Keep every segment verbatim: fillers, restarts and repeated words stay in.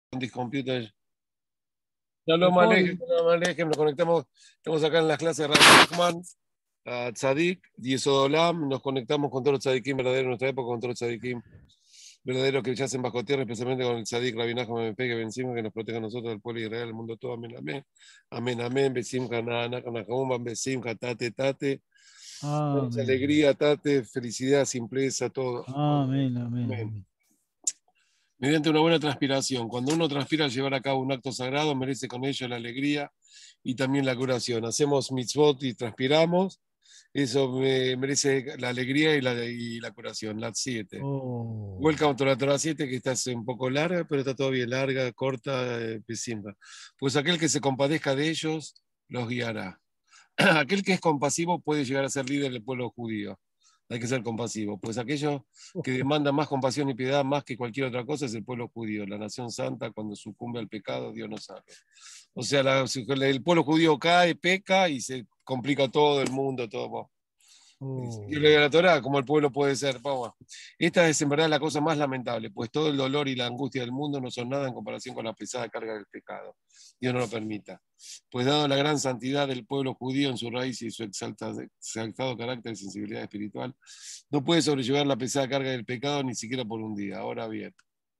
this computer. Shalom Paul. Aleichem, Shalom Aleichem, nos conectamos, estamos acá en las clases de Rabbi Nachman, a Tzadik, Yesodolam, nos conectamos con todos los tzadikim verdaderos de nuestra época, con todos los tzadikim verdaderos que yacen bajo tierra, especialmente con el tzadik Rabbi Nachman M P, que vencimos, que nos proteja a nosotros, al pueblo de Israel, al mundo todo, amén, amén, amén, amén, besimcha, nanakanahum, besimcha, tate, tate, Amén. alegría, tate, felicidad, simpleza, todo. Amén, amén, Amén. amén. Mediante una buena transpiración. Cuando uno transpira al llevar a cabo un acto sagrado, merece con ello la alegría y también la curación. Hacemos mitzvot y transpiramos, eso me merece la alegría y la, y la curación. La siete. Oh. Welcome to la Torah siete, que está un poco larga, pero está todavía larga, corta, eh, pesimba. Pues aquel que se compadezca de ellos, los guiará. Aquel que es compasivo puede llegar a ser líder del pueblo judío. Hay que ser compasivo, pues aquello que demanda más compasión y piedad más que cualquier otra cosa es el pueblo judío, la nación santa. Cuando sucumbe al pecado, Dios nos salve. O sea, la, el pueblo judío cae, peca y se complica todo el mundo, todo. Oh. Yo le digo a la Torá, como el pueblo puede ser. Vamos. Esta es en verdad la cosa más lamentable, pues todo el dolor y la angustia del mundo no son nada en comparación con la pesada carga del pecado. Dios no lo permita. Pues dado la gran santidad del pueblo judío en su raíz y su exaltado, exaltado carácter y sensibilidad espiritual, no puede sobrellevar la pesada carga del pecado ni siquiera por un día. Ahora bien,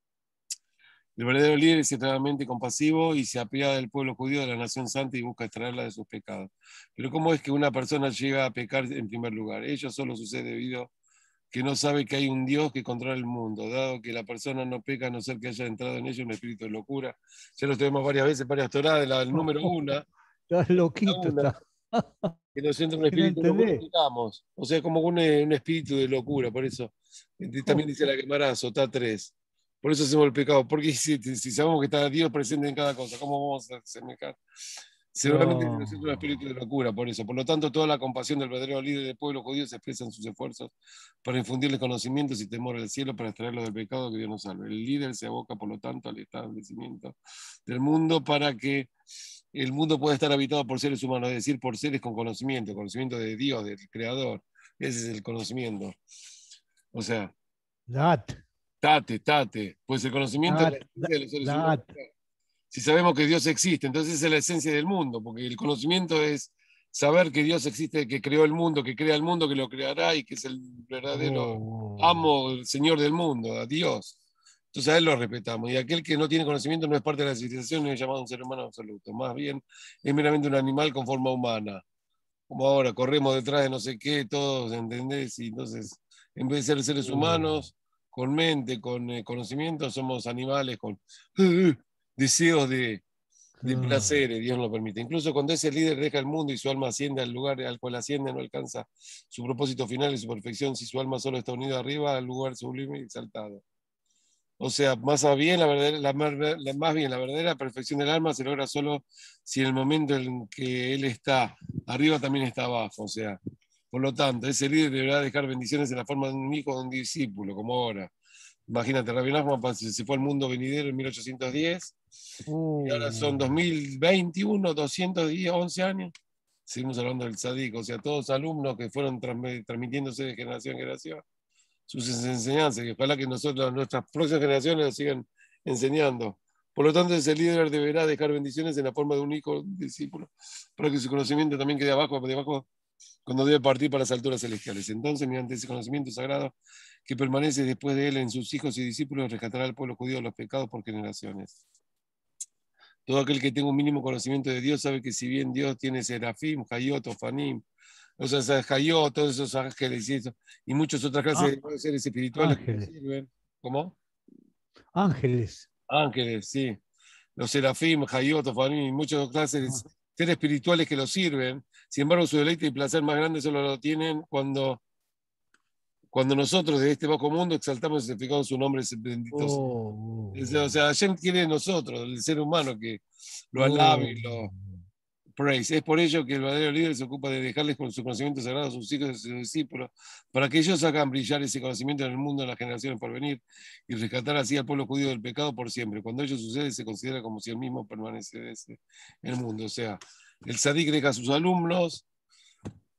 el verdadero líder es extremadamente compasivo y se apiada del pueblo judío de la nación santa y busca extraerla de sus pecados. Pero ¿cómo es que una persona llega a pecar en primer lugar? Ello solo sucede debido a que no sabe que hay un Dios que controla el mundo, dado que la persona no peca a no ser que haya entrado en ella un espíritu de locura. Ya lo tenemos varias veces, varias toradas, la, el número una, Estás la loquito, una, está. que nos entra un ¿Que no espíritu de locura, entendés? explicamos. O sea, como un, un espíritu de locura, por eso. También dice la Gemara, Sotá tres. Por eso hacemos el pecado, porque si, si sabemos que está Dios presente en cada cosa, ¿cómo vamos a semejar? Seguramente nos entra un espíritu de locura, por eso. Por lo tanto, toda la compasión del verdadero líder del pueblo judío se expresa en sus esfuerzos para infundirles conocimientos y temor al cielo, para extraerlos del pecado, que Dios nos salve. El líder se aboca, por lo tanto, al establecimiento del mundo para que el mundo pueda estar habitado por seres humanos, es decir, por seres con conocimiento, conocimiento de Dios, del Creador. Ese es el conocimiento. O sea, Dat, tate, tate. Pues el conocimiento es la dat, esencia de los seres humanos. dat. Si sabemos que Dios existe, entonces esa es la esencia del mundo, porque el conocimiento es saber que Dios existe, que creó el mundo, que crea el mundo, que lo creará y que es el verdadero Oh. amo, el Señor del mundo, a Dios. Entonces a Él lo respetamos. Y aquel que no tiene conocimiento no es parte de la civilización ni es llamado un ser humano absoluto. Más bien es meramente un animal con forma humana. Como ahora, corremos detrás de no sé qué, todos, ¿entendés? Y entonces, en vez de ser seres Oh. humanos, con mente, con eh, conocimiento, somos animales con eh, deseos de, de Ah. placeres, Dios no lo permite. Incluso cuando ese líder deja el mundo y su alma asciende al lugar al cual asciende, no alcanza su propósito final y su perfección si su alma solo está unida arriba al lugar sublime y exaltado. O sea, más bien la, verdadera, la, la, más bien la verdadera perfección del alma se logra solo si en el momento en que él está arriba también está abajo. O sea, por lo tanto, ese líder deberá dejar bendiciones en la forma de un hijo o de un discípulo, como ahora. Imagínate, Rabbi Nachman se fue al mundo venidero en mil ochocientos diez y ahora son Oh. dos mil veintiuno, doscientos diez, once años. Seguimos hablando del Sadik, o sea, todos alumnos que fueron transmitiéndose de generación en generación sus enseñanzas, y ojalá que nosotros, nuestras próximas generaciones nos sigan enseñando. Por lo tanto, ese líder deberá dejar bendiciones en la forma de un hijo un discípulo, para que su conocimiento también quede abajo, debajo cuando debe partir para las alturas celestiales. Entonces, mediante ese conocimiento sagrado que permanece después de él en sus hijos y discípulos, rescatará al pueblo judío de los pecados por generaciones. Todo aquel que tenga un mínimo conocimiento de Dios sabe que si bien Dios tiene serafim, hayot, ofanim, o sea, hayot, todos esos ángeles y, eso, y muchas otras clases Ah, de seres espirituales que nos ángeles. sirven. ¿Cómo? Ángeles. Ángeles, sí. Los serafim, hayot, ofanim, y muchas clases de Ah. seres espirituales que los sirven. Sin embargo, su deleite y placer más grande solo lo tienen cuando cuando nosotros de este bajo mundo exaltamos y santificamos su nombre bendito. Oh. O sea, Hashem quiere de nosotros, el ser humano, que lo alabe Oh. y lo praise. Es por ello que el verdadero líder se ocupa de dejarles con su conocimiento sagrado a sus hijos y a sus discípulos, para que ellos hagan brillar ese conocimiento en el mundo en las generaciones por venir y rescatar así al pueblo judío del pecado por siempre. Cuando ello sucede, se considera como si el mismo permaneciese en el mundo. O sea, el Sadik deja a sus alumnos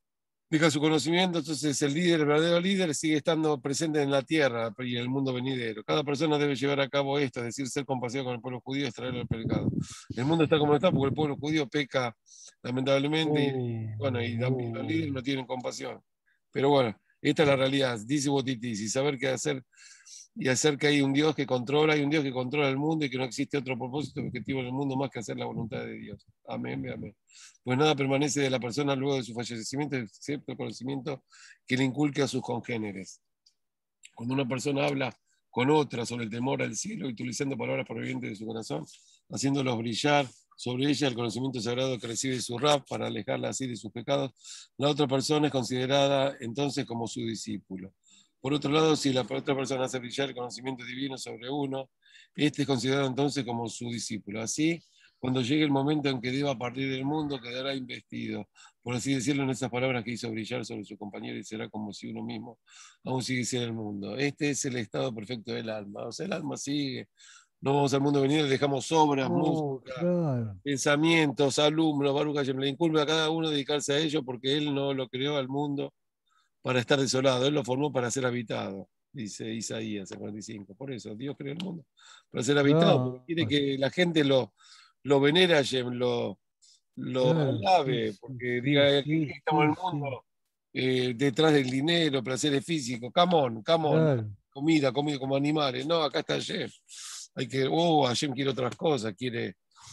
deja su conocimiento, entonces el líder, el verdadero líder, sigue estando presente en la tierra y en el mundo venidero. Cada persona debe llevar a cabo esto, es decir, ser compasivo con el pueblo judío y extraerlo del pecado. El mundo está como está porque el pueblo judío peca lamentablemente y, y, Oh, bueno, y, y los líderes oh, no tienen compasión. Pero bueno, esta es la realidad, dice Botitis, y saber qué hacer y hacer que hay un Dios que controla, hay un Dios que controla el mundo y que no existe otro propósito objetivo en el mundo más que hacer la voluntad de Dios. Amén, amén. Pues nada permanece de la persona luego de su fallecimiento, excepto el conocimiento que le inculque a sus congéneres. Cuando una persona habla con otra sobre el temor al cielo, utilizando palabras provenientes de su corazón, haciéndolos brillar sobre ella el conocimiento sagrado que recibe de su rab para alejarla así de sus pecados, la otra persona es considerada entonces como su discípulo. Por otro lado, si la otra persona hace brillar el conocimiento divino sobre uno, este es considerado entonces como su discípulo. Así, cuando llegue el momento en que deba partir del mundo, quedará investido, por así decirlo, en esas palabras que hizo brillar sobre su compañero y será como si uno mismo aún sigue siendo el mundo. Este es el estado perfecto del alma. O sea, el alma sigue. No vamos al mundo venir, dejamos obras, oh, música, claro. pensamientos, alumnos, Baruch Hashem. Le inculpa a cada uno dedicarse a ello porque él no lo creó al mundo para estar desolado, él lo formó para ser habitado, dice Isaías en cuarenta y cinco. Por eso Dios creó el mundo para ser habitado, porque Claro, quiere que la gente lo, lo venere a Hashem, lo, lo claro, sí, alabe, sí, porque sí, diga que sí, estamos en sí, el sí, mundo eh, detrás del dinero, placeres físicos, come on, come on, claro. comida, comida como animales. No, acá está Hashem. Hay que, oh, Hashem quiere otras cosas, quiere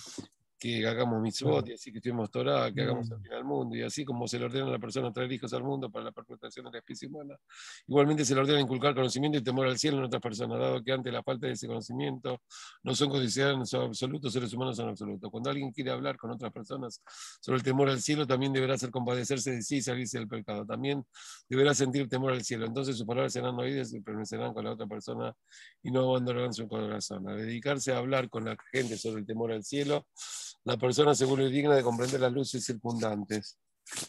que hagamos mitzvot, Claro. y así que estudiemos Torah, que hagamos el Mm. bien al mundo, y así como se le ordena a la persona traer hijos al mundo para la perpetuación de la especie humana, igualmente se le ordena inculcar conocimiento y temor al cielo en otras personas, dado que ante la falta de ese conocimiento no son considerados absolutos, seres humanos son absolutos. Cuando alguien quiere hablar con otras personas sobre el temor al cielo, también deberá hacer compadecerse de sí y salirse del pecado. También deberá sentir temor al cielo. Entonces sus palabras serán oídas y permanecerán con la otra persona y no abandonarán su corazón. Al dedicarse a hablar con la gente sobre el temor al cielo, la persona se vuelve digna de comprender las luces circundantes.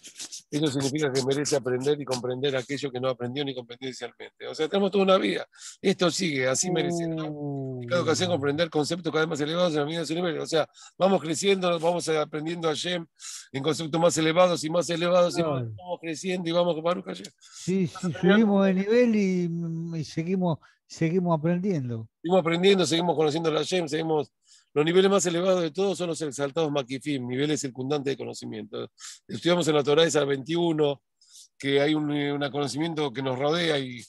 Eso significa que merece aprender y comprender aquello que no aprendió ni comprendió inicialmente. O sea, tenemos toda una vida. Esto sigue, así merece, ¿no? Y cada Oh, ocasión comprender conceptos cada vez más elevados en la medida de su nivel. O sea, vamos creciendo, vamos aprendiendo a Shem en conceptos más elevados y más elevados y más, claro. vamos creciendo y vamos con Baruch Hashem. Sí, sí, subimos de nivel y, mm, y seguimos, seguimos aprendiendo. Seguimos aprendiendo, seguimos conociendo la Shem, seguimos. Los niveles más elevados de todos son los exaltados Makifim, niveles circundantes de conocimiento. Estudiamos en la Torah esa veintiuno, que hay un una conocimiento que nos rodea y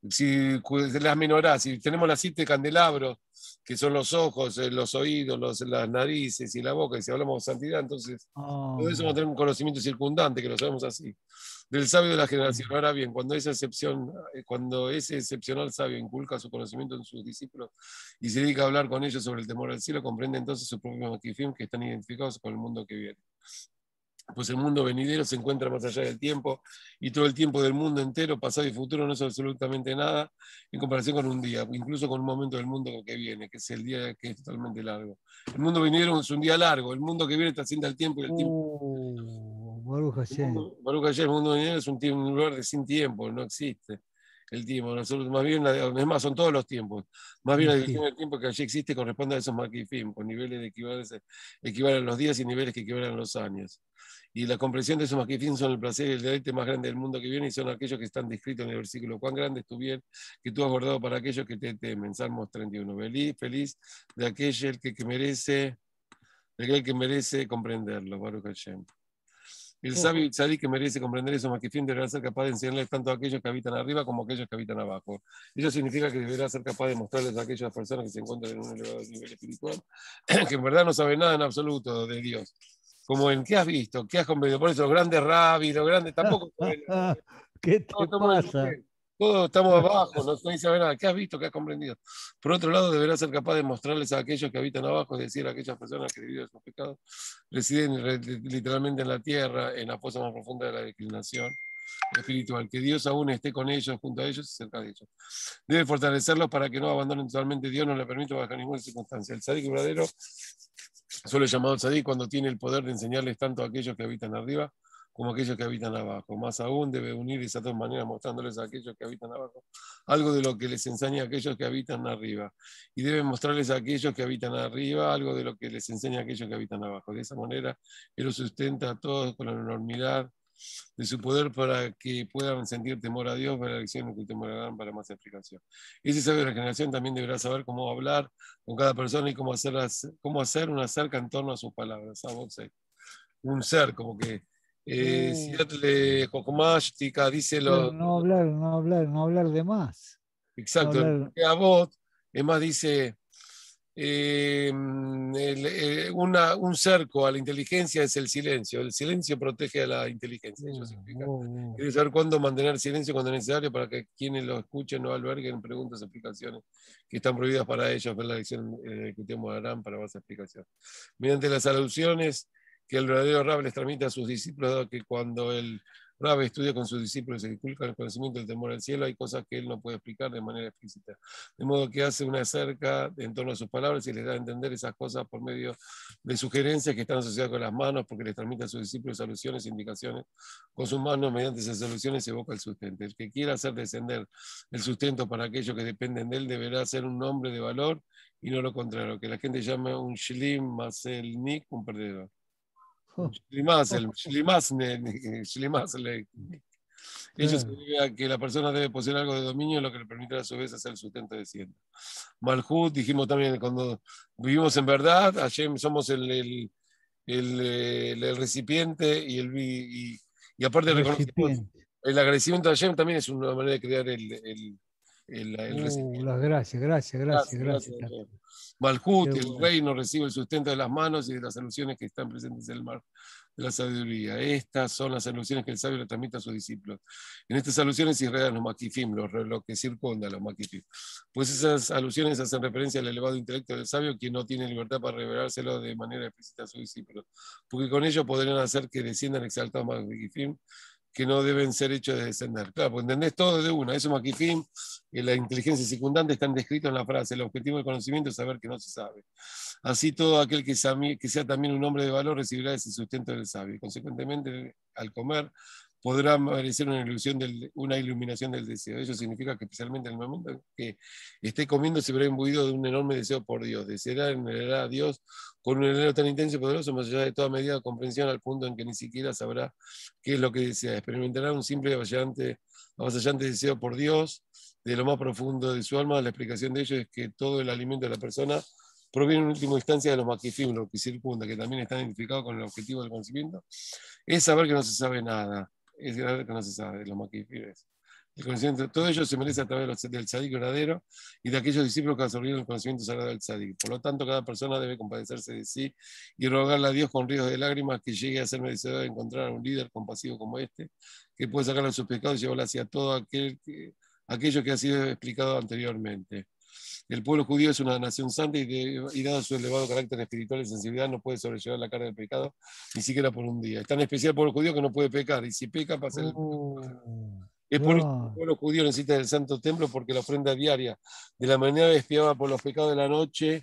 si las menorás, si tenemos las siete candelabros, que son los ojos, eh, los oídos, los, las narices y la boca, y si hablamos de santidad, entonces todo eso vamos Ah, a tener un conocimiento circundante, que lo sabemos así, del sabio de la sí. generación. Ahora bien, cuando, esa excepción, eh, cuando ese excepcional sabio inculca su conocimiento en sus discípulos y se dedica a hablar con ellos sobre el temor al cielo, comprende entonces sus propios maquifim que están identificados con el mundo que viene. Pues el mundo venidero se encuentra más allá del tiempo y todo el tiempo del mundo entero, pasado y futuro, no es absolutamente nada en comparación con un día, incluso con un momento del mundo que viene, que es el día que es totalmente largo. El mundo venidero es un día largo, el mundo que viene trasciende al tiempo y el tiempo. Oh, Baruch El Hashem. mundo, Baruch Hashem, el mundo venidero es un, tiempo, un lugar de sin tiempo, no existe el tiempo. Nosotros, más bien, es más, son todos los tiempos. Más bien Y la sí. división del tiempo que allí existe corresponde a esos maquifim, con niveles de equivalencia, equivalen los días y niveles que equivalen los años. Y la comprensión de esos maquifín son el placer y el deleite más grande del mundo que viene y son aquellos que están descritos en el versículo. Cuán grande es tu bien que tú has guardado para aquellos que te temen. Salmos treinta y uno. Feliz, feliz de aquel que, que merece, de aquel que merece comprenderlo. Baruch Hashem. El Oh, sabio y tzadik que merece comprender esos maquifín deberá ser capaz de enseñarles tanto a aquellos que habitan arriba como a aquellos que habitan abajo. Ello significa que deberá ser capaz de mostrarles a aquellas personas que se encuentran en un elevado nivel espiritual que en verdad no saben nada en absoluto de Dios. Como en qué has visto, qué has comprendido. Por eso los grandes rabis, los grandes tampoco saben nada. ¿qué Todos te estamos en el pasa? nivel. Todos estamos abajo, no nadie sabe nada. ¿Qué has visto? ¿Qué has comprendido? Por otro lado, deberá ser capaz de mostrarles a aquellos que habitan abajo, es decir, a aquellas personas que debido a sus pecados residen literalmente en la tierra, en la fosa más profunda de la declinación espiritual, que Dios aún esté con ellos, junto a ellos y cerca de ellos. Debe fortalecerlos para que no abandonen totalmente. Dios no le permite bajo ninguna circunstancia. El tzadik verdadero, solo llamado tzadik, cuando tiene el poder de enseñarles tanto a aquellos que habitan arriba como a aquellos que habitan abajo. Más aún debe unir esas dos maneras mostrándoles a aquellos que habitan abajo algo de lo que les enseña a aquellos que habitan arriba. Y debe mostrarles a aquellos que habitan arriba algo de lo que les enseña a aquellos que habitan abajo. De esa manera, Él los sustenta a todos con la enormidad de su poder para que puedan sentir temor a Dios, ver la lección que temorarán para más explicación. Ese sabio de la generación también deberá saber cómo hablar con cada persona y cómo hacer, cómo hacer una cerca en torno a sus palabras. Un ser, como que eh, si Uh, le Jokomashtika dice claro, lo no hablar, no hablar, no hablar de más. No exacto, hablar. a vos, es más, dice eh, el, eh, una, un cerco a la inteligencia es el silencio. El silencio protege a la inteligencia. Eso Uh, significa. uh, uh. Quiere saber cuándo mantener silencio cuando es necesario para que quienes lo escuchen no alberguen preguntas o explicaciones que están prohibidas para ellos. Ver la lección eh, que te harán para más explicación. Mediante las alusiones que el verdadero Rab les transmite a sus discípulos, dado que cuando el Rab estudia con sus discípulos y se inculca el conocimiento del temor al cielo, hay cosas que él no puede explicar de manera explícita. De modo que hace una cerca en torno a sus palabras y les da a entender esas cosas por medio de sugerencias que están asociadas con las manos, porque les transmite a sus discípulos soluciones e indicaciones. Con sus manos, mediante esas soluciones, se evoca el sustento. El que quiera hacer descender el sustento para aquellos que dependen de él deberá ser un hombre de valor y no lo contrario, que la gente llama un shlim maselnik, un perdedor. Un Oh, shlimasel, oh, oh, shlimasne, shlimasle. Ello claro. significa que la persona debe poseer algo de dominio, lo que le permitirá a su vez hacer el sustento de ciento. Malhut, dijimos también, cuando vivimos en verdad, Hashem somos el, el, el, el, el recipiente y, el, y, y aparte reconocemos Recipiente. el agradecimiento a Hashem también es una manera de crear el, el, el, el Uh, recipiente. las gracias, gracias, gracias, Gracias, gracias. gracias. Tato. Qué Malhut, el bueno. reino, recibe el sustento de las manos y de las alusiones que están presentes en el mar de la sabiduría. Estas son las alusiones que el sabio le transmite a sus discípulos. En estas alusiones se irradian los maquifim, los, lo que circunda a los maquifim. Pues esas alusiones hacen referencia al elevado intelecto del sabio, quien no tiene libertad para revelárselo de manera explícita a sus discípulos, porque con ello podrían hacer que desciendan exaltados maquifim que no deben ser hechos de descender. Claro, pues entendés todo de una. Eso maquifim y la inteligencia secundante están descritos en la frase. El objetivo del conocimiento es saber que no se sabe. Así todo aquel que sea, que sea también un hombre de valor recibirá ese sustento del sabio. Y consecuentemente, al comer, podrá merecer una, ilusión del, una iluminación del deseo. Eso significa que especialmente en el momento en que esté comiendo se verá imbuido de un enorme deseo por Dios. Deseará a Dios con un anhelo tan intenso y poderoso, más allá de toda medida de comprensión, al punto en que ni siquiera sabrá qué es lo que desea. Experimentará un simple y avasallante, avasallante deseo por Dios de lo más profundo de su alma. La explicación de ello es que todo el alimento de la persona proviene en última instancia de los maquifim, lo que circunda, que también están identificados con el objetivo del conocimiento, es saber que no se sabe nada, es saber que no se sabe, los maquifim. El conocimiento, todo ello se merece a través del tzadik verdadero y de aquellos discípulos que absorbieron el conocimiento sagrado del tzadik. Por lo tanto, cada persona debe compadecerse de sí y rogarle a Dios con ríos de lágrimas que llegue a ser merecedor de encontrar a un líder compasivo como este, que puede sacarle de sus pecados y llevarle hacia todo aquel que, aquello que ha sido explicado anteriormente. El pueblo judío es una nación santa y, de, y dado su elevado carácter espiritual y sensibilidad no puede sobrellevar la carga del pecado ni siquiera por un día. Es tan especial el pueblo judío que no puede pecar y si peca pasa el... Uh, Es por eso que el claro. pueblo judío necesita del santo templo porque la ofrenda diaria de la mañana expiaba por los pecados de la noche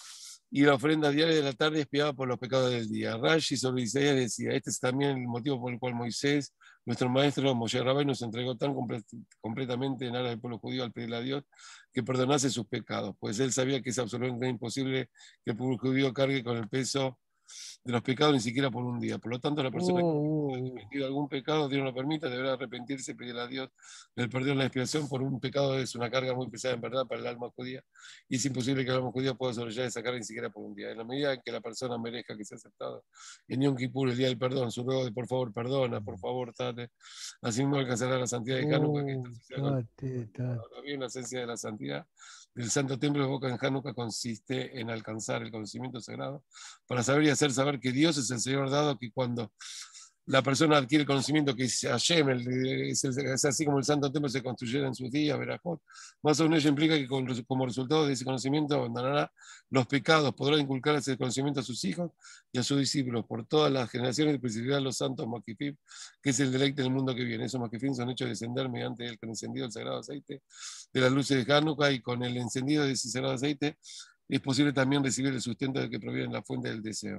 y la ofrenda diaria de la tarde expiaba por los pecados del día. Rashi sobre Isaías decía, este es también el motivo por el cual Moisés, nuestro maestro Moshe Rabbeinu, nos entregó tan comple completamente en aras del pueblo judío al pedirle a Dios que perdonase sus pecados, pues él sabía que es absolutamente imposible que el pueblo judío cargue con el peso de los pecados ni siquiera por un día. Por lo tanto, la Uh, persona que uh, ha uh. cometido algún pecado, Dios no lo permita, deberá arrepentirse y pedirle a Dios el perdón, la expiación por un pecado. Es una carga muy pesada en verdad para el alma judía y es imposible que el alma judía pueda sobrellevar esa carga ni siquiera por un día. En la medida en que la persona merezca que sea aceptada en Yom Kippur, el día del perdón, su ruego de por favor perdona, por favor, tate, así mismo alcanzará la santidad de Hanukkah que está Uh, asociada con tate, tate. ahora bien, la esencia de la santidad del Santo Templo de Boca en Hanukkah consiste en alcanzar el conocimiento sagrado para saber y hacer saber que Dios es el Señor, dado que cuando la persona adquiere el conocimiento que es Hashem, es, es así como el Santo Templo se construyera en sus días, Berajot, más o menos ello implica que con, como resultado de ese conocimiento abandonará los pecados, podrá inculcar ese conocimiento a sus hijos y a sus discípulos por todas las generaciones y presidirá los santos Maquifim, que es el deleite del mundo que viene. Esos Maquifim son hechos de descender mediante el encendido del sagrado aceite de las luces de Hanukkah, y con el encendido de ese sagrado aceite es posible también recibir el sustento de que proviene la fuente del deseo.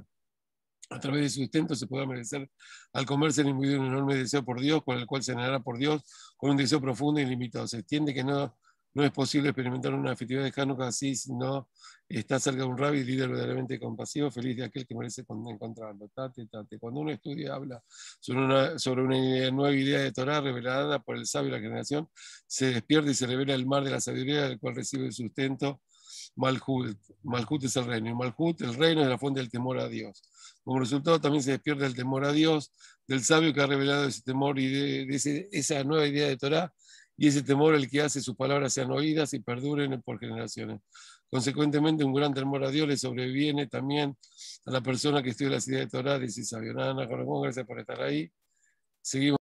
A través de su sustento se podrá merecer al comerse el individuo un enorme deseo por Dios, con el cual se llenará por Dios con un deseo profundo e ilimitado. Se entiende que no, No es posible experimentar una festividad de Hanukkah así si no está cerca de un rabbi, líder verdaderamente compasivo, feliz de aquel que merece encontrarlo. Tate, tate. Cuando uno estudia, habla sobre una, sobre una nueva idea de Torah revelada por el sabio de la generación, se despierta y se revela el mar de la sabiduría del cual recibe el sustento Malhut. Malhut es el reino, y Malhut, el reino, es la fuente del temor a Dios. Como resultado también se despierta el temor a Dios del sabio que ha revelado ese temor y de, de ese, esa nueva idea de Torah, y ese temor el que hace sus palabras sean oídas y perduren por generaciones. Consecuentemente, un gran temor a Dios le sobreviene también a la persona que estudia las ideas de Torah, dice sabio. Nada, nada, gracias por estar ahí. Seguimos.